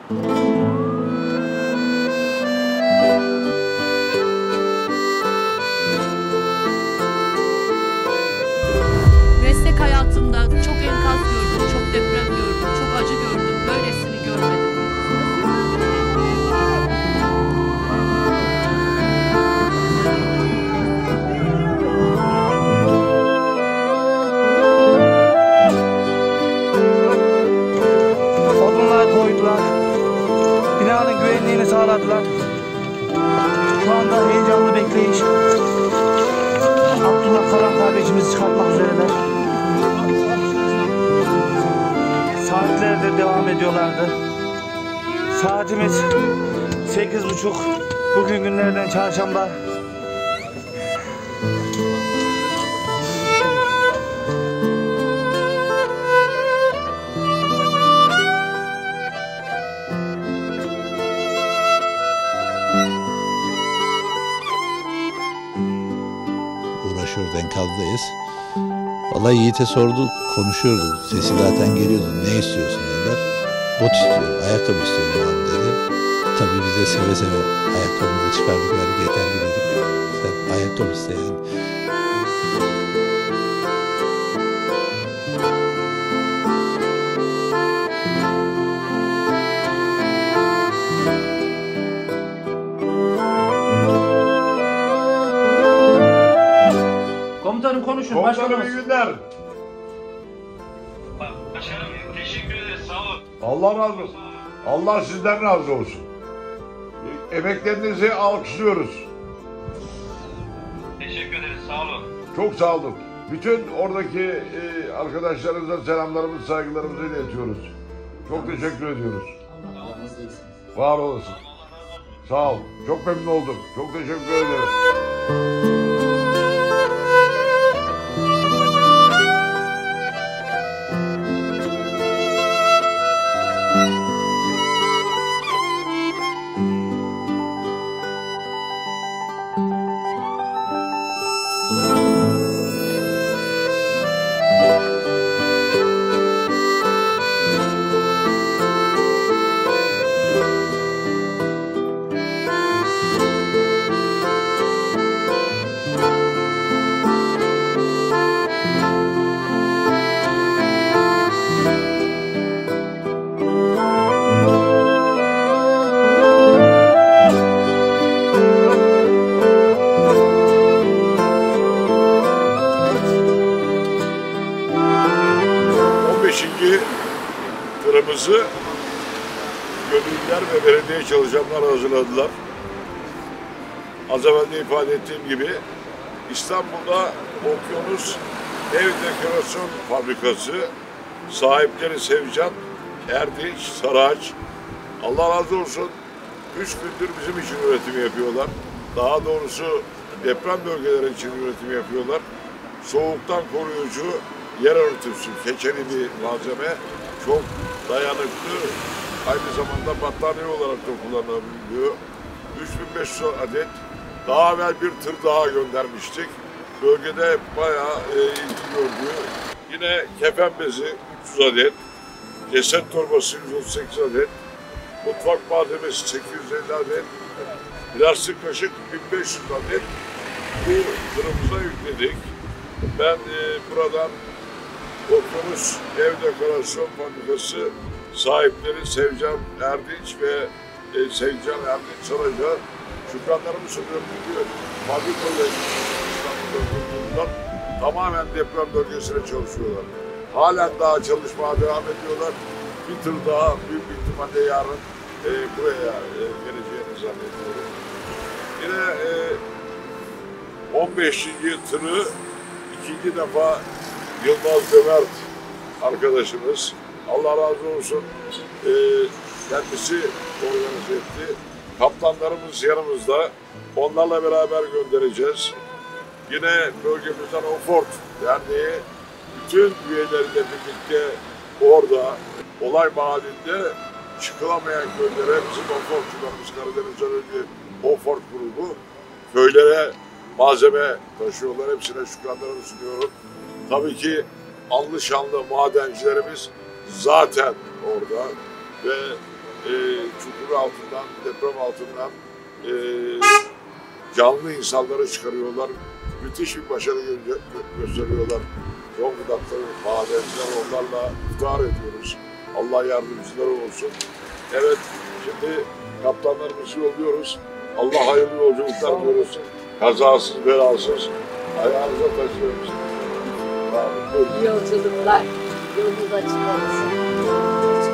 Meslek hayatımda çok enkaz gördüm, çok deprem gördüm, çok acı gördüm. Böylesini görmedim. Odunlar koydular. Binanın güvenliğini sağladılar. Şu anda heyecanlı bekleyiş. Abdullah Karan kardeşimizi çıkartmak üzereler. Saatlerdir devam ediyorlardı. Saatimiz 8:30. Bugün günlerden çarşamba. Uğraşıyoruz, enkazdayız. Vallahi Yiğit'e sorduk, konuşuyorduk. Sesi zaten geliyordu. Ne istiyorsun dediler. Bot istiyorum, ayakkabı istiyorum abi dedi. Tabii biz de seve seve ayakkabımızı çıkardık, verdik, yeter ki dedik. Sen ayakkabı isteyen. 'Konuşun Komutanım iyi günler. Başkanım teşekkür ederiz, sağ olun. Allah razı olsun. Allah sizden razı olsun. Emeklerinizi alkışlıyoruz. Teşekkür ederiz, sağ olun. Çok sağ olun. Bütün oradaki arkadaşlarımıza selamlarımızı, saygılarımızı iletiyoruz. Çok teşekkür ediyoruz. Var olasın. Sağ ol. Çok memnun oldum. Çok teşekkür ederim. Tırımızı gönüllüler ve belediye çalışanlar hazırladılar. Az evvel de ifade ettiğim gibi İstanbul'da Okyanus Ev Dekorasyon Fabrikası sahipleri Sevcan, Erdinç, Saraç. Allah razı olsun 3 gündür bizim için üretim yapıyorlar. Daha doğrusu deprem bölgeleri için üretim yapıyorlar. Soğuktan koruyucu yer örtüsü, keçeli bir malzeme. Çok dayanıklı, aynı zamanda battaniye olarak da kullanılabiliyor. 3500 adet, daha evvel bir tır daha göndermiştik. Bölgede bayağı ilgi gördü. Yine kefen bezi 300 adet, ceset torbası 138 adet, mutfak malzemesi 850 adet, plastik kaşık 1500 adet bu tırımıza yükledik. Ben buradan Okyanus Ev Dekorasyon Fabrikası sahipleri Sevcan Erdinç ve Sevcan Erdinç Saraç'a şükranlarımı sunuyorum. Çünkü fabrikayla İstanbul'da tamamen deprem bölgesine çalışıyorlar. Halen daha çalışmaya devam ediyorlar. Bir tır daha büyük ihtimalle yarın buraya geleceğini zannediyorum. Yine 15. tırı ikinci defa Yılmaz Cömert arkadaşımız, Allah razı olsun, kendisi organize etti. Kaptanlarımız yanımızda, onlarla beraber göndereceğiz. Yine bölgemizden Ofort Derneği bütün üyeleriyle birlikte orada olay mahallinde çıkılamayan köylere bizim Ofortçularımız, Karadeniz'den önce Ofort grubu köylere malzeme taşıyorlar. Hepsine şükranlarımı sunuyorum. Tabii ki anlı şanlı madencilerimiz zaten orada ve deprem altından canlı insanları çıkarıyorlar. Müthiş bir başarı gösteriyorlar. Zonguldak'ta madenciler, onlarla iftihar ediyoruz. Allah yardımcıları olsun. Evet, şimdi kaptanlarımızı yolluyoruz. Allah hayırlı yolculuklar diyoruz. Kazasız, belasız. Ayağınıza taşıyoruz. İyi yolculuklar. Yolunuz açık olsun.